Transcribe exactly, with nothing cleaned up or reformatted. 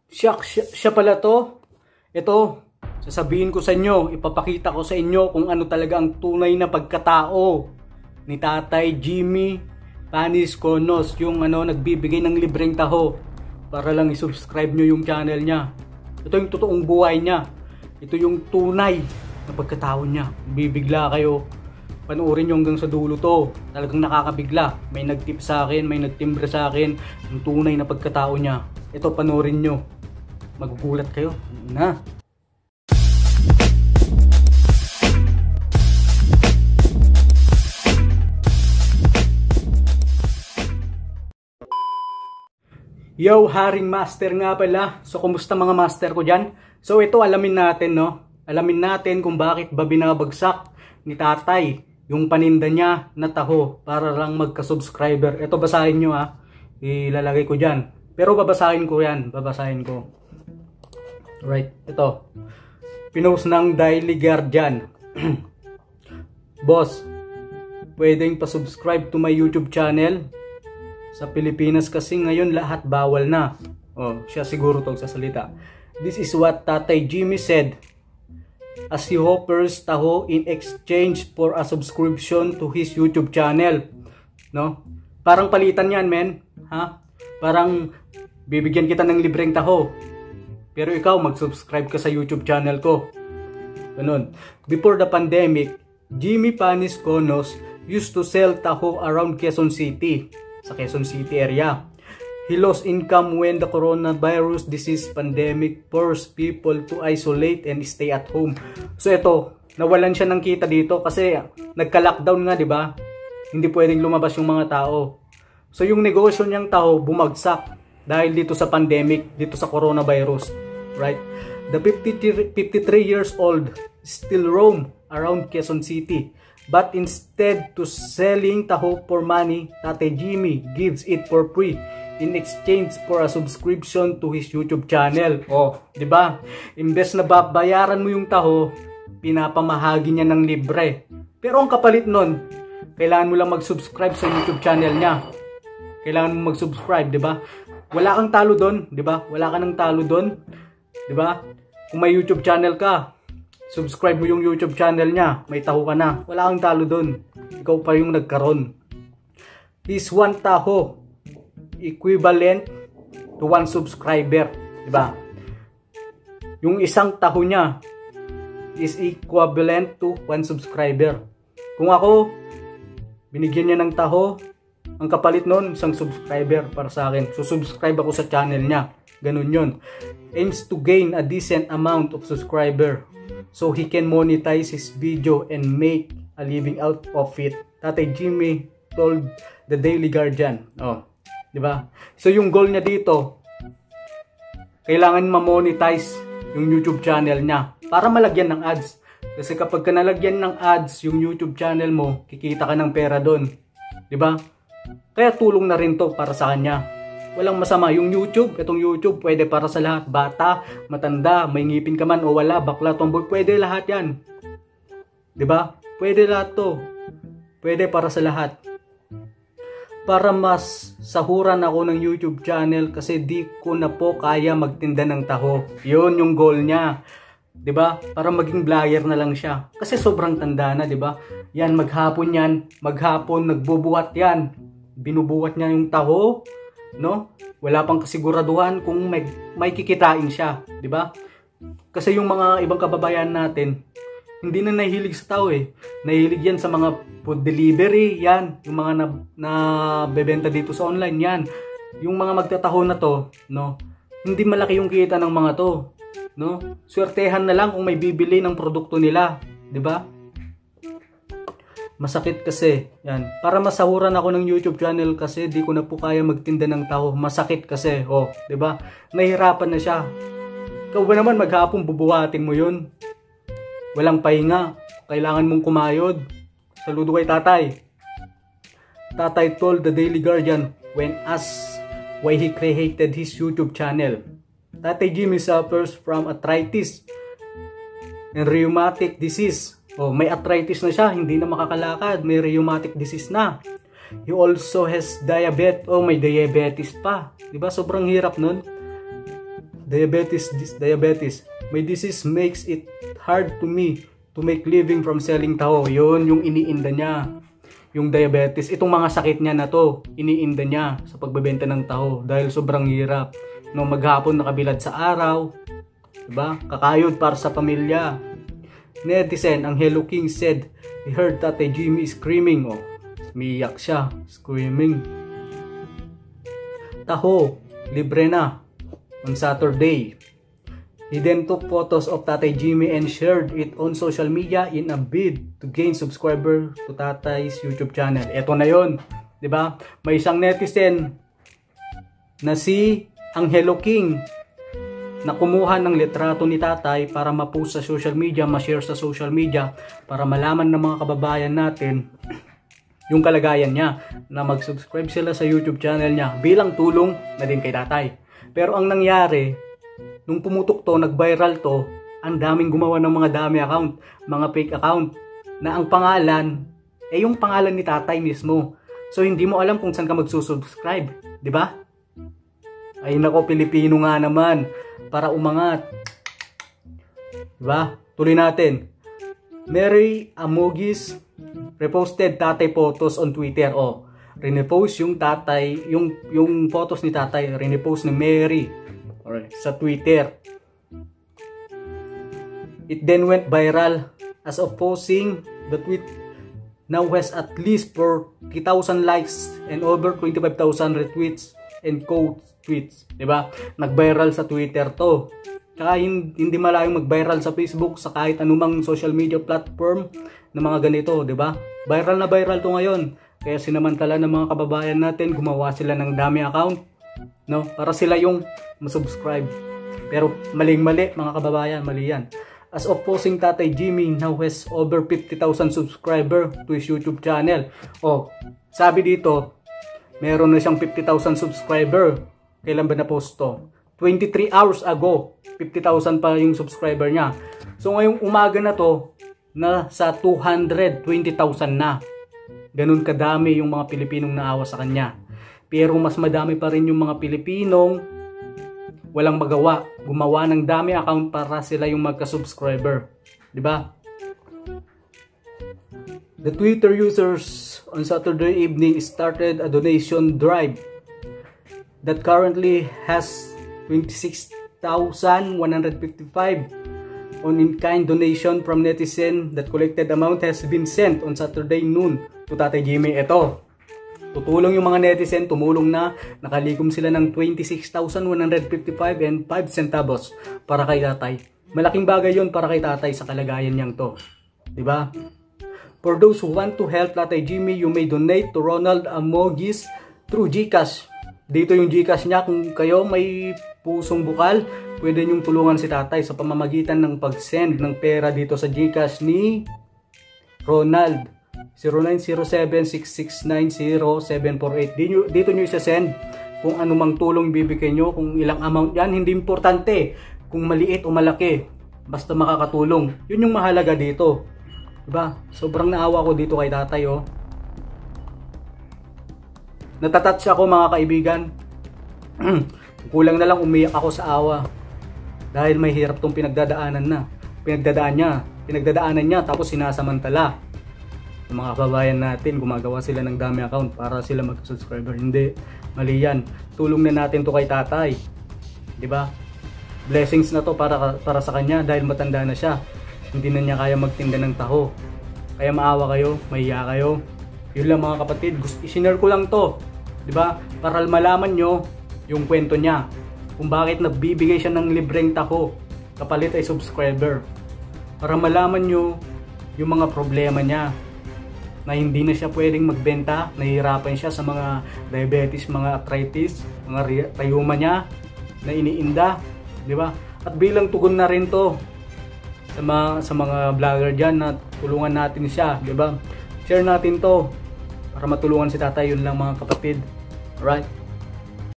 Siya, siya, siya pala to. Ito, sasabihin ko sa inyo, ipapakita ko sa inyo kung ano talaga ang tunay na pagkatao ni Tatay Jimmy Panis Conos, yung ano, nagbibigay ng libreng taho para lang i-subscribe nyo yung channel niya. Ito yung totoong buhay niya. Ito yung tunay na pagkatao niya. Bibigla kayo. Panoorin nyo hanggang sa dulo to. Talagang nakakabigla. May nagtip sa akin, may nagtimbre sa akin. Yung tunay na pagkatao niya. Ito, panoorin nyo. Magugulat kayo. Na. Yo, Haring Master nga pala. So, kumusta mga master ko dyan? So, ito alamin natin, no? Alamin natin kung bakit ba binabagsak ni tatay yung paninda niya na taho para lang magka-subscriber. Ito, basahin nyo ha. Ilalagay ko dyan. Pero babasahin ko yan. Babasahin ko. Right, ito. Pinost ng Daily Guardian. Boss, pwedeng pa-subscribe to my YouTube channel? Sa Pilipinas kasi ngayon lahat bawal na. Oh, siya siguro tong sasalita. This is what Tatay Jimmy said as he offers taho in exchange for a subscription to his YouTube channel. No? Parang palitan yan, men. Ha? Parang bibigyan kita ng libreng taho. Pero ikaw, mag-subscribe ka sa YouTube channel ko. Ganun. Before the pandemic, Jimmy Panis Conos used to sell taho around Quezon City. Sa Quezon City area. He lost income when the coronavirus disease pandemic forced people to isolate and stay at home. So ito, nawalan siya ng kita dito kasi nagka-lockdown nga, 'di ba? Hindi pwedeng lumabas yung mga tao. So yung negosyo niyang tao bumagsak dahil dito sa pandemic, dito sa coronavirus, right? The fifty-three years old still roam around Quezon City. But instead to selling taho for money, Tatay Jimmy gives it for free in exchange for a subscription to his YouTube channel. Oh, 'di ba? Imbes na babayaran mo yung taho, pinapamahagi niya ng libre. Pero ang kapalit nun, kailangan mo lang mag-subscribe sa YouTube channel niya. Kailangan mo mag-subscribe, 'di ba? Wala kang talo doon, 'di ba? Wala ka nang talo doon, 'di ba? Kung may YouTube channel ka, subscribe mo yung YouTube channel niya, may taho ka na. Wala kang talo doon. Ikaw pa yung nagkaroon. This one taho equivalent to one subscriber, 'di ba? Yung isang taho niya is equivalent to one subscriber. Kung ako binigyan niya ng taho, ang kapalit noon isang subscriber para sa akin. So subscribe ako sa channel niya. Ganun 'yon. Aims to gain a decent amount of subscriber so he can monetize his video and make a living out of it. Tatay Jimmy told the Daily Guardian. Oh, 'di ba? So yung goal niya dito, kailangan ma-monetize yung YouTube channel niya para malagyan ng ads. Kasi kapag ka nalagyan ng ads yung YouTube channel mo, kikita ka ng pera doon. 'Di ba? Kaya tulong na rin 'to para sa kanya. Walang masama. Yung YouTube, itong YouTube, pwede para sa lahat. Bata, matanda, may ngipin ka man o wala, bakla, tomboy, pwede lahat yan. Diba? Pwede lahat to. Pwede para sa lahat. Para mas sahuran ako ng YouTube channel kasi di ko na po kaya magtinda ng taho. Yun yung goal niya. Diba? Para maging vlogger na lang siya. Kasi sobrang tanda na, diba? Yan, maghapon yan. Maghapon, nagbubuhat yan. Binubuhat niya yung taho. No? Wala pang kasiguraduhan kung may, may kikitain siya, 'di ba? Kasi yung mga ibang kababayan natin, hindi na nahihilig sa tao eh. Nahihilig yan sa mga food delivery, yan, yung mga na, na bebenta dito sa online, yan. Yung mga magtataho na to, no? Hindi malaki yung kita ng mga to, no? Swertehan na lang kung may bibili ng produkto nila, 'di ba? Masakit kasi, yan. Para masahuran ako ng YouTube channel kasi di ko na po kaya magtinda ng taho. Masakit kasi, oh, 'di ba? Nahihirapan na siya. Ikaw ba naman maghapon bubuhatin mo 'yun? Walang pahinga. Kailangan mong kumayod. Saludo kay tatay. Tatay told the Daily Guardian when asked why he created his YouTube channel. Tatay Jimmy suffers from arthritis and rheumatic disease. Oh, may arthritis na siya, hindi na makakalakad, may rheumatic disease na. He also has diabetes. Oh, may diabetes pa. 'Di ba? Sobrang hirap nun. diabetes, this diabetes. My disease makes it hard to me to make living from selling taho. Yun yung iniinda niya. Yung diabetes, itong mga sakit niya na to, iniinda niya sa pagbebenta ng taho dahil sobrang hirap. No, maghapon nakabilad sa araw, diba? Kakayod para sa pamilya. Netizen, ang Hello King said, he heard Tatay Jimmy screaming. Oh, miyak siya, screaming. Taho, libre na on Saturday. He then took photos of Tatay Jimmy and shared it on social media in a bid to gain subscriber to Tatay's YouTube channel. Ito na yon, di ba? May isang netizen na si ang Hello King na kumuha ng litrato ni Tatay para ma-post sa social media, ma-share sa social media para malaman ng mga kababayan natin yung kalagayan niya na mag-subscribe sila sa YouTube channel niya bilang tulong na din kay Tatay. Pero ang nangyari, nung pumutok to, nag-viral to, ang daming gumawa ng mga dami account, mga fake account, na ang pangalan, eh yung pangalan ni Tatay mismo. So hindi mo alam kung saan ka magsusubscribe, di ba? Ay nako, Pilipino nga naman, para umangat. Di ba? Tuloy natin. Mary Amogis reposted Tatay photos on Twitter. Oh, rinepost yung Tatay, yung, yung photos ni Tatay, rinepost ni Mary. Alright, sa Twitter. It then went viral. As of posting, the tweet now has at least forty thousand likes and over twenty-five thousand retweets and quote tweets. Diba? Nag-viral sa Twitter to. Tsaka hindi malayong mag-viral sa Facebook, sa kahit anumang social media platform na mga ganito. Diba? Viral na viral to ngayon. Kaya sinamantala ng mga kababayan natin, gumawa sila ng dami account. No? Para sila yung masubscribe. Pero maling-mali mga kababayan, mali yan. As of posting, Tatay Jimmy now has over fifty thousand subscriber to his YouTube channel. Oh, sabi dito, meron na siyang fifty thousand subscriber. Kailan ba na-post to? twenty-three hours ago, fifty thousand pa yung subscriber niya. So ngayong umaga na to, na sa two hundred twenty thousand na. Ganun kadami yung mga Pilipinong naawa sa kanya. Pero mas madami pa rin yung mga Pilipinong walang magawa, gumawa ng dami account para sila yung magka-subscriber. Diba? The Twitter users on Saturday evening started a donation drive that currently has twenty-six thousand one hundred fifty-five on in-kind donation from netizen. That collected amount has been sent on Saturday noon to Tatay Jimmy. Ito, tutulong yung mga netizen, tumulong na, nakalikom sila ng twenty-six thousand one hundred fifty-five and five centavos para kay Tatay. Malaking bagay yun para kay Tatay sa kalagayan niyang to. Diba? For those who want to help Tatay Jimmy, you may donate to Ronald Amogis through GCash. Dito yung GCash niya. Kung kayo may pusong bukal, pwede nyong tulungan si Tatay sa pamamagitan ng pag-send ng pera dito sa GCash ni Ronald. zero nine zero seven six six nine zero seven four eight. Dito, dito nyo isa-send kung anumang tulong bibigay nyo, kung ilang amount yan. Hindi importante kung maliit o malaki, basta makakatulong. Yun yung mahalaga dito. Diba? Sobrang naawa ko dito kay Tatay, oh. Natatouch ako mga kaibigan. Kulang na lang umiyak ako sa awa. Dahil may hirap tong pinagdadaanan na. Pinagdadaan niya. Pinagdadaanan niya tapos sinasamantala. Yung mga kababayan natin, gumagawa sila ng dami account para sila mag-subscriber. Hindi. Mali yan. Tulong na natin to kay Tatay. Diba? Blessings na to para, para sa kanya dahil matanda na siya. Hindi na niya kaya magtinda ng taho. Kaya maawa kayo, mahiya kayo. Yun lang mga kapatid, gusto i-share ko lang to, di ba? Para malaman nyo yung kwento niya. Kung bakit nagbibigay siya ng libreng taho kapalit ay subscriber. Para malaman nyo yung mga problema niya. Na hindi na siya pwedeng magbenta, nahihirapan siya sa mga diabetes, mga arthritis, mga rayuma niya na iniinda, di ba? At bilang tugon na rin to sa mga, sa mga vlogger dyan na tulungan natin siya, di ba? Share natin to para matulungan si Tatay. Yun lang mga kapatid. Alright?